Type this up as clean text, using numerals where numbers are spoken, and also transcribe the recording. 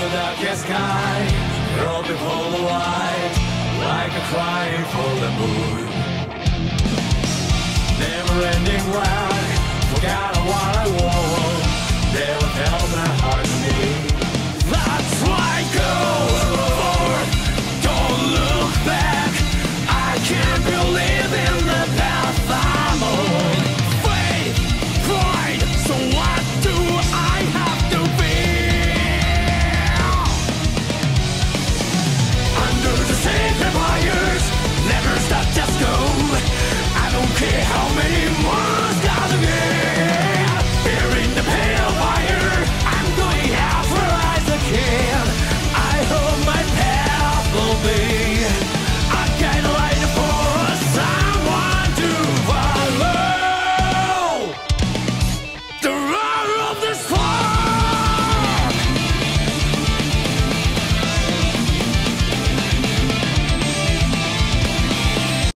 the darkest sky, groping for the light, like a crying for the moon. Never ending round, forgot what I want.